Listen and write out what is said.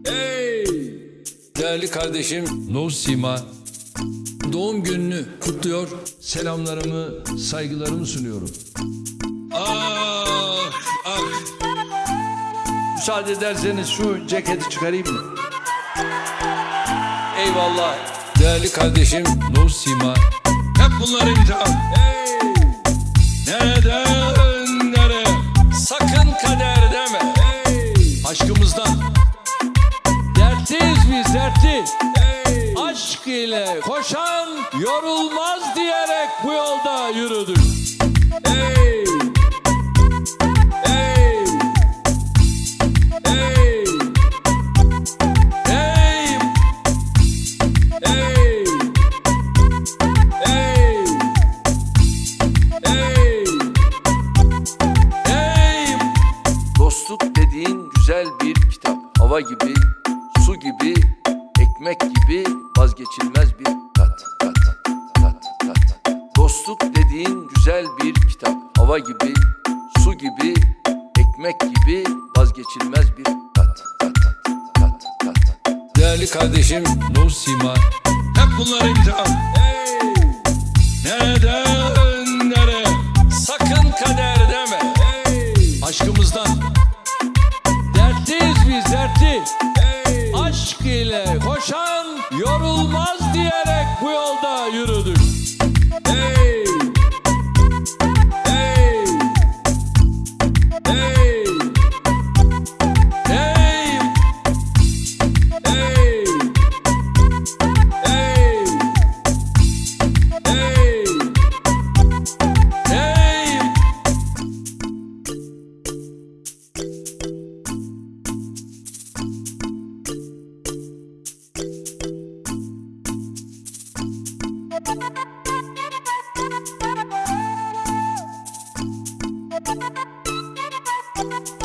Hey! Değerli kardeşim Nur Sima doğum gününü kutluyor. Selamlarımı, saygılarımı sunuyorum. Ah, ah. Müsaade ederseniz şu ceketi çıkarayım mı? Eyvallah. Değerli kardeşim Nur Sima. Hep bunlar imtihan. Hey! Neden, nereye? Sakın kader deme. Hey! Aşkımızdan. Dertliyiz biz, dertli. Hey! Aşk ile koşan yorulmaz diyerek bu yolda yürüdük. Hey! Hey! Hey! Hey! Hey! Hey! Hey! Hey! Dostluk dediğin güzel bir kitap. Hava gibi, su gibi, ekmek gibi vazgeçilmez bir tat. Dostluk dediğin güzel bir kitap. Hava gibi, su gibi, ekmek gibi vazgeçilmez bir tat. Değerli kardeşim Nur Sima. Hep bunlar imtihan. Hey! Neden, nereye? Sakın kader deme. Hey! Aşkımızdan. Dertliyiz biz, dertli. Hey! Aşk ile koşan yorulmaz diyerek bu yolda yürüdük. Hey! Hey! Hey! Hey! Hey! Hey! Hey! Hey! Thank you.